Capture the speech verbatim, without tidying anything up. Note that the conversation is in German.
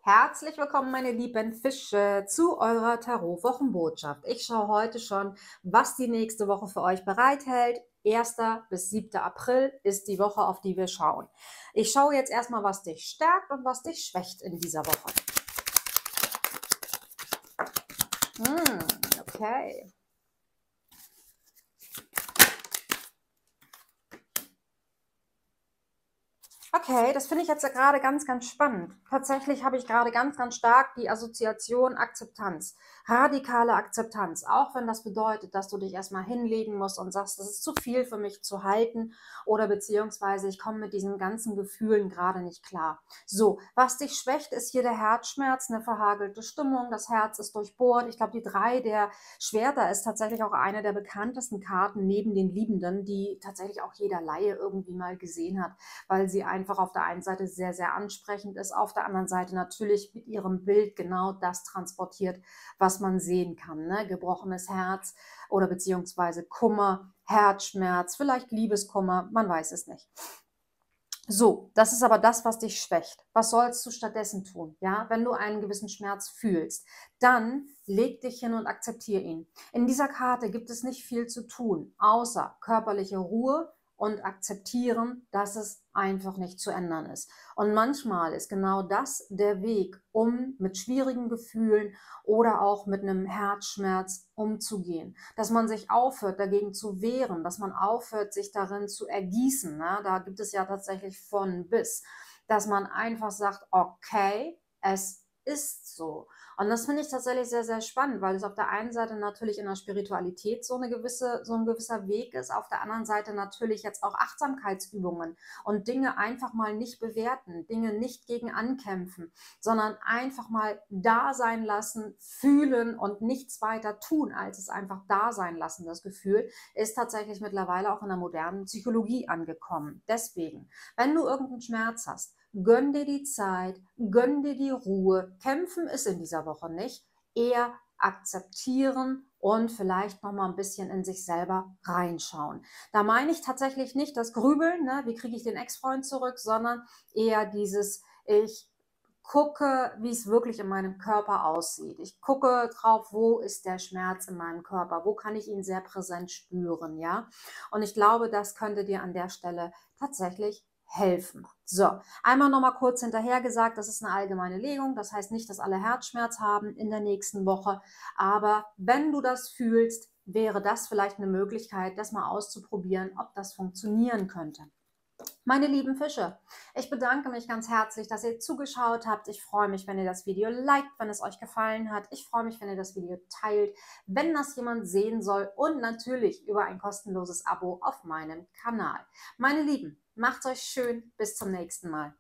Herzlich willkommen, meine lieben Fische, zu eurer Tarot-Wochenbotschaft. Ich schaue heute schon, was die nächste Woche für euch bereithält. erster bis siebter April ist die Woche, auf die wir schauen. Ich schaue jetzt erstmal, was dich stärkt und was dich schwächt in dieser Woche. Hm, okay. Okay, das finde ich jetzt gerade ganz, ganz spannend. Tatsächlich habe ich gerade ganz, ganz stark die Assoziation Akzeptanz. Radikale Akzeptanz. Auch wenn das bedeutet, dass du dich erstmal hinlegen musst und sagst, das ist zu viel für mich zu halten oder beziehungsweise ich komme mit diesen ganzen Gefühlen gerade nicht klar. So, was dich schwächt, ist hier der Herzschmerz, eine verhagelte Stimmung. Das Herz ist durchbohrt. Ich glaube, die drei der Schwerter ist tatsächlich auch eine der bekanntesten Karten neben den Liebenden, die tatsächlich auch jeder Laie irgendwie mal gesehen hat, weil sie einfach auf der einen Seite sehr, sehr ansprechend ist, auf der anderen Seite natürlich mit ihrem Bild genau das transportiert, was man sehen kann. Ne? Gebrochenes Herz oder beziehungsweise Kummer, Herzschmerz, vielleicht Liebeskummer, man weiß es nicht. So, das ist aber das, was dich schwächt. Was sollst du stattdessen tun? Ja, wenn du einen gewissen Schmerz fühlst, dann leg dich hin und akzeptiere ihn. In dieser Karte gibt es nicht viel zu tun, außer körperliche Ruhe und akzeptieren, dass es einfach nicht zu ändern ist. Und manchmal ist genau das der Weg, um mit schwierigen Gefühlen oder auch mit einem Herzschmerz umzugehen. Dass man sich aufhört, dagegen zu wehren, dass man aufhört, sich darin zu ergießen. Ne? Da gibt es ja tatsächlich von bis, dass man einfach sagt, okay, es ist so. Und das finde ich tatsächlich sehr, sehr spannend, weil es auf der einen Seite natürlich in der Spiritualität so eine gewisse, so ein gewisser Weg ist, auf der anderen Seite natürlich jetzt auch Achtsamkeitsübungen und Dinge einfach mal nicht bewerten, Dinge nicht gegen ankämpfen, sondern einfach mal da sein lassen, fühlen und nichts weiter tun, als es einfach da sein lassen. Das Gefühl ist tatsächlich mittlerweile auch in der modernen Psychologie angekommen. Deswegen, wenn du irgendeinen Schmerz hast, gönn dir die Zeit, gönn dir die Ruhe. Kämpfen ist in dieser Woche nicht, eher akzeptieren und vielleicht noch mal ein bisschen in sich selber reinschauen. Da meine ich tatsächlich nicht das Grübeln, ne, wie kriege ich den Ex-Freund zurück, sondern eher dieses, ich gucke, wie es wirklich in meinem Körper aussieht. Ich gucke drauf, wo ist der Schmerz in meinem Körper, wo kann ich ihn sehr präsent spüren, ja? Und ich glaube, das könnte dir an der Stelle tatsächlich helfen. So, einmal noch mal kurz hinterher gesagt, das ist eine allgemeine Legung, das heißt nicht, dass alle Herzschmerz haben in der nächsten Woche, aber wenn du das fühlst, wäre das vielleicht eine Möglichkeit, das mal auszuprobieren, ob das funktionieren könnte. Meine lieben Fische, ich bedanke mich ganz herzlich, dass ihr zugeschaut habt. Ich freue mich, wenn ihr das Video liked, wenn es euch gefallen hat. Ich freue mich, wenn ihr das Video teilt, wenn das jemand sehen soll und natürlich über ein kostenloses Abo auf meinem Kanal. Meine Lieben, macht's euch schön. Bis zum nächsten Mal.